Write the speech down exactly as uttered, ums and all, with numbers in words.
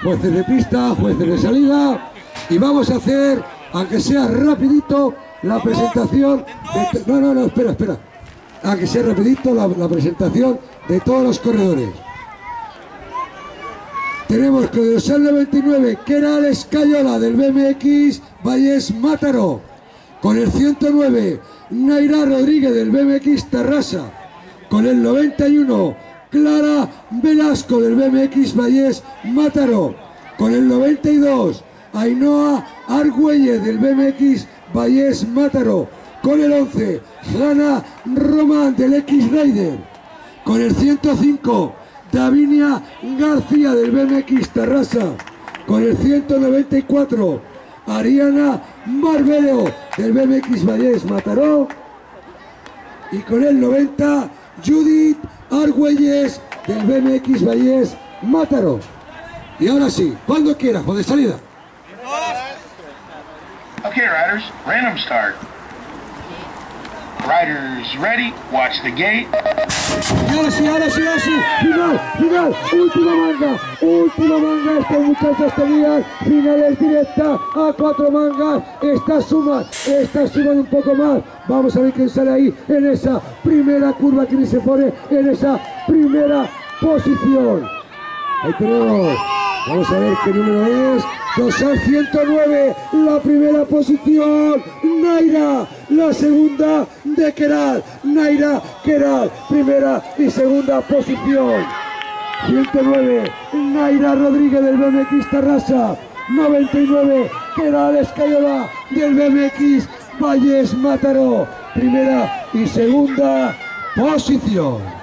jueces de pista, jueces de salida, y vamos a hacer, aunque sea rapidito, la presentación de, no, no, no, espera, espera, aunque sea rapidito la, la presentación de todos los corredores. Tenemos con el dorsal noventa y nueve Keral Escayola del B M X Vallés Mátaro, con el ciento nueve Naira Rodríguez del B M X Tarrasa, con el noventa y uno Clara Velasco del B M X Vallés Mátaro, con el noventa y dos Ainhoa Argüelles del B M X Vallés Mátaro, con el once Jana Román del X-Rider, con el ciento cinco Davinia García del B M X Tarrasa, con el ciento noventa y cuatro Ariana Barbero del B M X Vallés Mataró, y con el noventa Judith Argüelles del B M X Vallés Mátaro. Y ahora sí, cuando quieras, de salida. Okay, riders, random start. Riders ready, watch the gate. Y ahora sí, ahora sí, ahora sí, final, final, última manga, última manga, estos muchachos tenían finales directa a cuatro mangas, estas suman, estas suman un poco más, vamos a ver quién sale ahí en esa primera curva, quién se pone en esa primera posición. Ahí tenemos, vamos a ver qué número es, dorsal ciento nueve, la primera posición, Naira, la segunda de Keral, Naira, Keral, primera y segunda posición. ciento nueve, Naira Rodríguez del B M X Tarrasa, noventa y nueve, Keral Escayola del B M X Vallés Mátaro, primera y segunda posición.